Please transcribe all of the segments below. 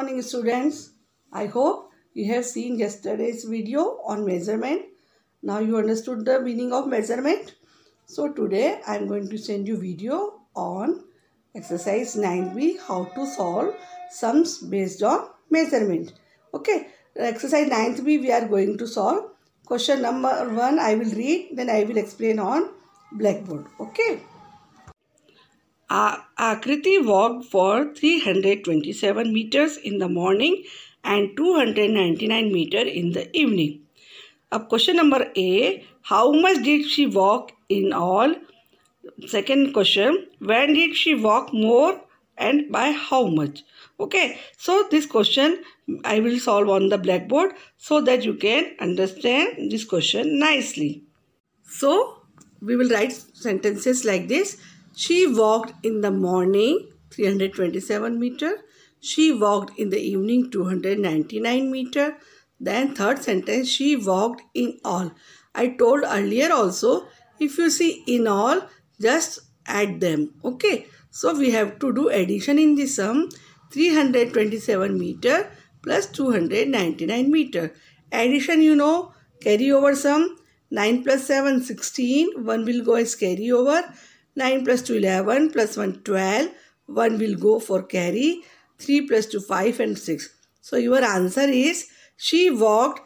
morning, students. I hope you have seen yesterday's video on measurement. Now you understood the meaning of measurement. So today I am going to send you video on exercise 9B, how to solve sums based on measurement. Okay, exercise 9B we are going to solve. Question number 1 I will read, then I will explain on blackboard. Okay. Akriti walked for 327 meters in the morning and 299 meters in the evening. अब question number A, how much did she walk in all? Second question, when did she walk more and by how much? Okay, so this question I will solve on the blackboard so that you can understand this question nicely. So we will write sentences like this. She walked in the morning 327 meter. She walked in the evening 299 meter. Then third sentence, she walked in all. I told earlier also, if you see in all, just add them. Okay. So we have to do addition in the sum. 327 meter plus 299 meter. Addition you know, carry over sum. 9 plus 7, 16. 1 will go as carry over. 9 plus 2, 11. Plus 1, 12. 1 will go for carry. 3 plus 2, 5 and 6. So your answer is she walked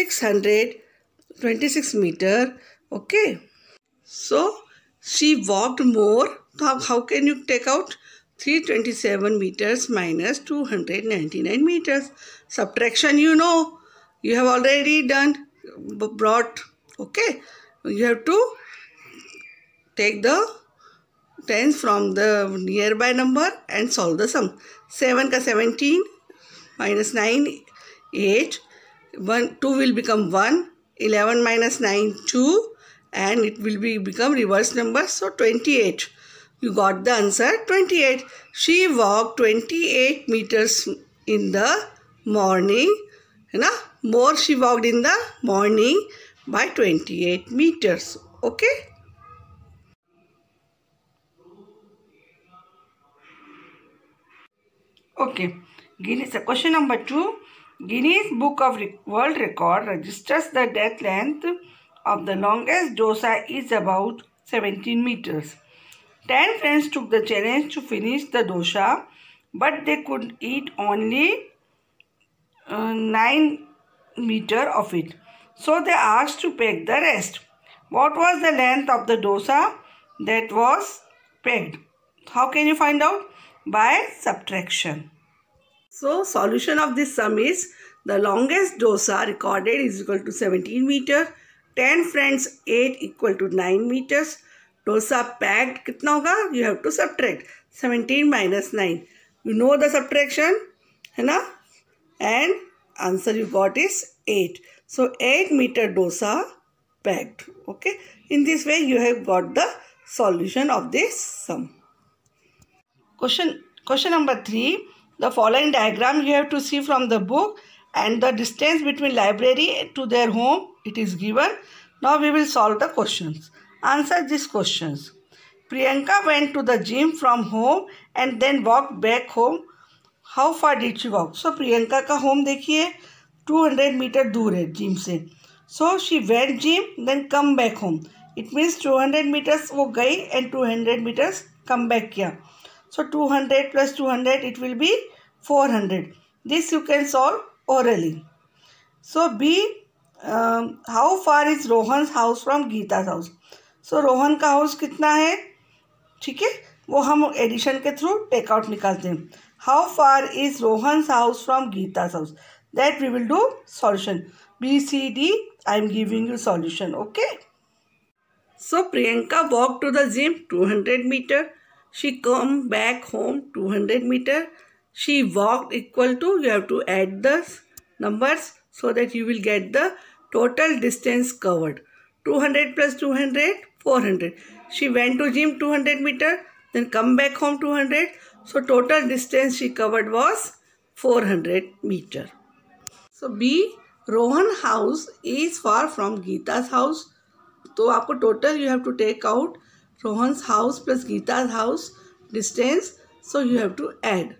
626 meter. Okay. So she walked more. How can you take out 327 meters minus 299 meters? Subtraction you know. You have already done. Brought. Okay, you have to take the tens from the nearby number and solve the sum. 7 ka 17 minus 9 8. 2 will become 1. 11 minus 9 2 and it will become reverse number. So 28. You got the answer 28. She walked 28 meters in the morning. More she walked in the morning by 28 meters. Okay. Okay. Question number 2. Guinness Book of World Record registers the death length of the longest dosa is about 17 meters. 10 friends took the challenge to finish the dosa, but they could eat only 9 meters of it. So they asked to peg the rest. What was the length of the dosa that was pegged? How can you find out? By subtraction. So solution of this sum is the longest dosa recorded is equal to 17 meters. 10 friends ate equal to 9 meters. Dosa pegged kitna hoga? You have to subtract 17 minus 9. You know the subtraction, है ना? And answer you got is 8. So 8 meter dosa pegged. Okay. In this way you have got the solution of this sum. Question number 3. The following diagram you have to see from the book and the distance between library to their home. It is given. Now we will solve the questions. Answer these questions. Priyanka went to the gym from home and then walked back home. How far did she walk? So Priyanka का home देखिए 200 meter दूर है gym से. So she went gym then come back home. It means 200 meters वो गई and 200 meters come back किया. So 200 plus 200 it will be 400. This you can solve orally. So B, how far is Rohan's house from Geeta's house? So Rohan का house कितना है? ठीक है, वो हम एडिशन के थ्रू टेक आउट निकालते हैं. How far is Rohan's house from Geeta's house? That we will do solution. B, C, D. I am giving you solution. Okay. So Priyanka walked to the gym 200 meter. She come back home 200 meter. She walked equal to, you have to add the numbers so that you will get the total distance covered. 200 plus 200, 400. She went to gym 200 meter, then come back home 200. So total distance she covered was 400 meter. So B, Rohan house is far from Geeta's house. तो आपको total you have to take out Rohan's house plus Geeta's house distance. So you have to add.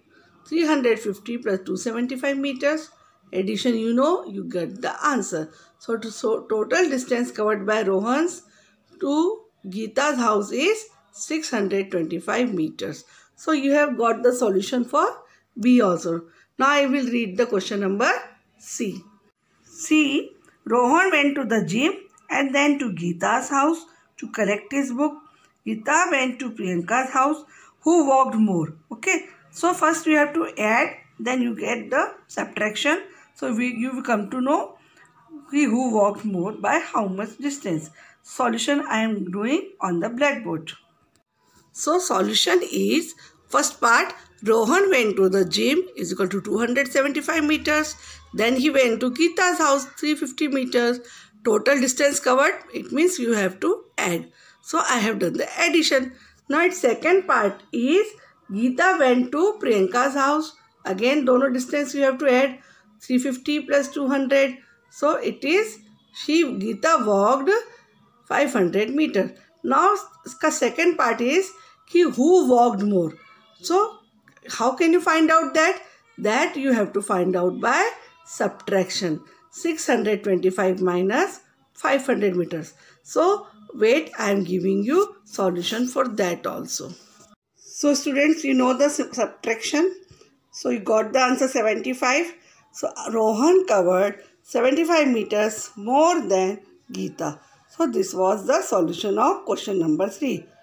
350 plus 275 meters. Addition, you get the answer. So total distance covered by Rohan's to Geeta's house is 625 meters. So you have got the solution for B also. Now I will read the question number C. C. Rohan went to the gym and then to Geeta's house to collect his book. Geeta went to Priyanka's house, who walked more. Okay. So first we have to add, then you get the subtraction. So you will come to know he who walked more by how much distance. Solution I am doing on the blackboard. So solution is, first part, Rohan went to the gym is equal to 275 meters. Then he went to Geeta's house 350 meters. Total distance covered, it means you have to add. So I have done the addition. Now its second part is Geeta went to Priyanka's house. Again, dono distance you have to add 350 plus 200. So it is Geeta walked 500 meters. Now the second part is who walked more. So how can you find out that? That you have to find out by subtraction. 625 minus 500 meters. So wait, I am giving you solution for that also. So students, you know the subtraction. So you got the answer 75. So Rohan covered 75 meters more than Geeta. So this was the solution of question number 3.